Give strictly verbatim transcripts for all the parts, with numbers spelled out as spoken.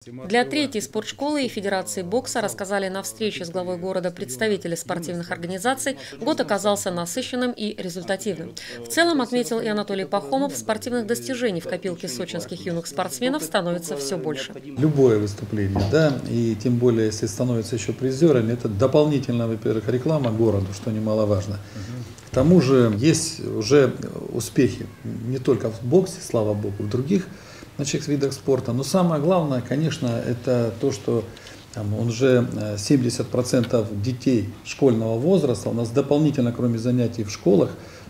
Для третьей спортшколы и Федерации бокса рассказали на встрече с главой города представители спортивных организаций, год оказался насыщенным и результативным. В целом, отметил и Анатолий Пахомов, спортивных достижений в копилке сочинских юных спортсменов становится все больше. Любое выступление, да, и тем более, если становятся еще призерами, это дополнительная, во-первых, реклама городу, что немаловажно. К тому же есть уже успехи не только в боксе, слава богу, в других значит, видах спорта. Но самое главное, конечно, это то, что там, уже семьдесят процентов детей школьного возраста у нас дополнительно, кроме занятий в школах,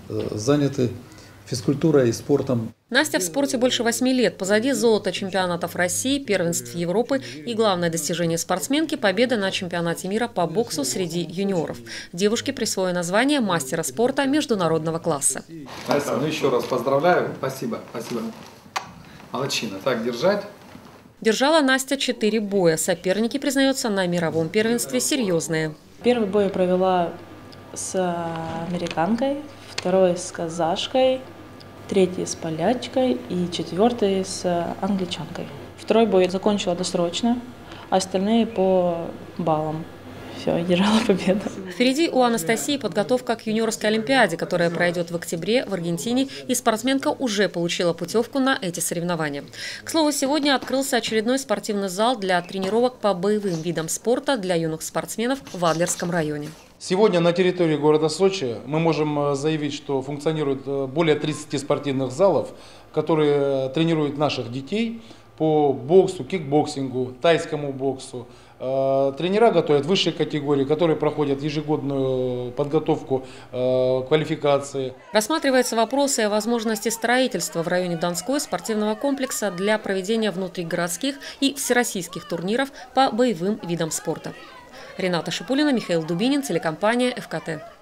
заняты физкультурой и спортом. Настя в спорте больше восьми лет. Позади золото чемпионатов России, первенств Европы и главное достижение спортсменки – победа на чемпионате мира по боксу среди юниоров. Девушке присвоено звание мастера спорта международного класса. Настя, ну еще раз поздравляю. Спасибо, спасибо. Молодчина. Так держать. Держала Настя четыре боя. Соперники, признается, на мировом первенстве серьезные. Первый бой я провела с американкой, второй с казашкой, третий с полячкой и четвертый с англичанкой. Второй бой я закончила досрочно, а остальные по баллам. Все, держала победу. Впереди у Анастасии подготовка к юниорской олимпиаде, которая пройдет в октябре в Аргентине, и спортсменка уже получила путевку на эти соревнования. К слову, сегодня открылся очередной спортивный зал для тренировок по боевым видам спорта для юных спортсменов в Адлерском районе. Сегодня на территории города Сочи мы можем заявить, что функционирует более тридцати спортивных залов, которые тренируют наших детей по боксу, кикбоксингу, тайскому боксу. Тренера готовят высшие категории, которые проходят ежегодную подготовку квалификации. Рассматриваются вопросы о возможности строительства в районе Донской спортивного комплекса для проведения внутригородских и всероссийских турниров по боевым видам спорта. Рената Шипулина, Михаил Дубинин, телекомпания эф ка тэ.